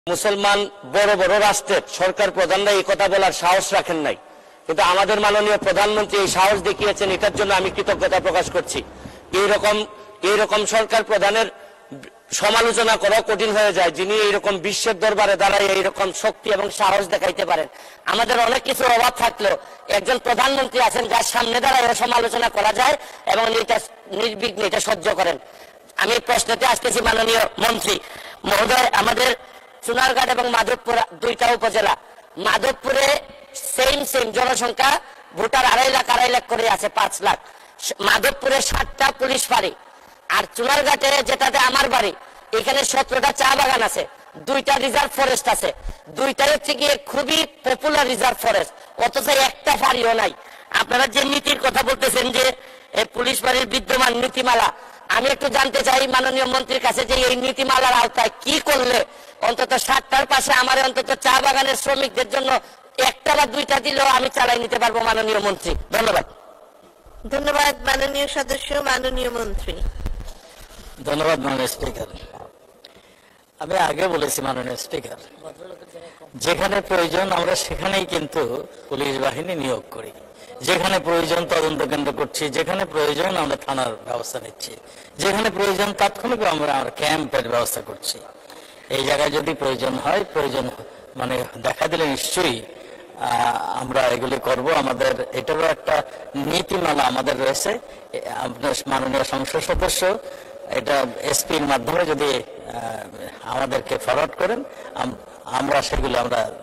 মুসলমান বড় বড় রাষ্ট্রের সরকার প্রধানরা এই কথা বলার সাহস রাখেন নাই, কিন্তু আমাদের মাননীয় প্রধানমন্ত্রী এই সাহস দেখিয়েছেন। এটার জন্য আমি কৃতজ্ঞতা প্রকাশ করছি। এইরকম সরকার প্রধানের সমালোচনা করা কঠিন হয়ে যায়, যিনি এইরকম বিশ্বের দরবারে দাঁড়ায় এইরকম শক্তি এবং সাহস দেখাইতে পারেন। আমাদের অনেক কিছু অভাব থাকলেও একজন প্রধানমন্ত্রী আছেন যার সামনে দাঁড়ায় সমালোচনা করা যায় এবং নির্বিঘ্নে এটা সহ্য করেন। আমি প্রশ্নতে আসতেছি, মাননীয় মন্ত্রী মহোদয়, আমাদের সোনারঘাট এবং মাধবপুর দুইটা উপজেলা, মাধবপুরে সেম জনসংখ্যা ভোটার 2.5 লাখ করে আছে, 5 লাখ। মাধবপুরে 7টা পুলিশ ফাঁড়ি, আর সোনারঘাটে যেটাতে আমার বাড়ি এখানে 17টা চা বাগান আছে, 2টা রিজার্ভ ফরেস্ট আছে, 2টা হচ্ছে গিয়ে খুবই পপুলার রিজার্ভ ফরেস্ট, অথচ একটা ফাঁড়িও নাই। আপনারা যে নীতির কথা বলতেছেন যে পুলিশ ফাঁড়ির বিদ্যমান নীতিমালা, আমি একটু জানতে চাই মাননীয় মন্ত্রীর কাছে যে এই নীতিমালার আওতায় কি করলে অন্তত 7টার পাশে আমার অন্তত চা বাগানের শ্রমিকদের জন্য 1টা বা 2টা দিলেও আমি চালাই নিতে পারবো। মাননীয় মন্ত্রী, ধন্যবাদ। ধন্যবাদ মাননীয় সদস্য। মাননীয় মন্ত্রী। ধন্যবাদ মাননীয় স্পিকার। আমি আগে বলেছি মাননীয় স্পিকার, যেখানে প্রয়োজন আমরা সেখানেই কিন্তু পুলিশ বাহিনী নিয়োগ করি, যেখানে প্রয়োজন তদন্ত কেন্দ্র করছি, যেখানে প্রয়োজন আমরা থানার ব্যবস্থা নিচ্ছি, যেখানে প্রয়োজন তাৎক্ষণিক আমরা ক্যাম্পের ব্যবস্থা করছি। এই জায়গায় যদি প্রয়োজন হয়, প্রয়োজন মানে দেখা দিলে নিশ্চয়ই আমরা এগুলি করব। আমাদের এটারও একটা নীতিমালা আমাদের রয়েছে। আপনার মাননীয় সংসদ সদস্য এটা এসপির মাধ্যমে যদি আমাদেরকে ফরওয়ার্ড করেন, আমরা সেগুলো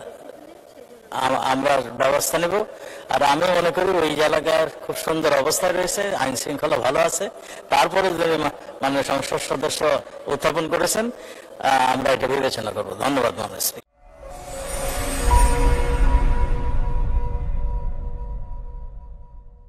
আমরা ব্যবস্থা নেব। আর আমি মনে করি ওই এলাকার খুব সুন্দর অবস্থা রয়েছে, আইন শৃঙ্খলা ভালো আছে। তারপরে যদি মাননীয় সংসদ সদস্য উত্থাপন করেছেন, আমরা এটা বিবেচনা করবো। ধন্যবাদ মাননীয় স্পিকার।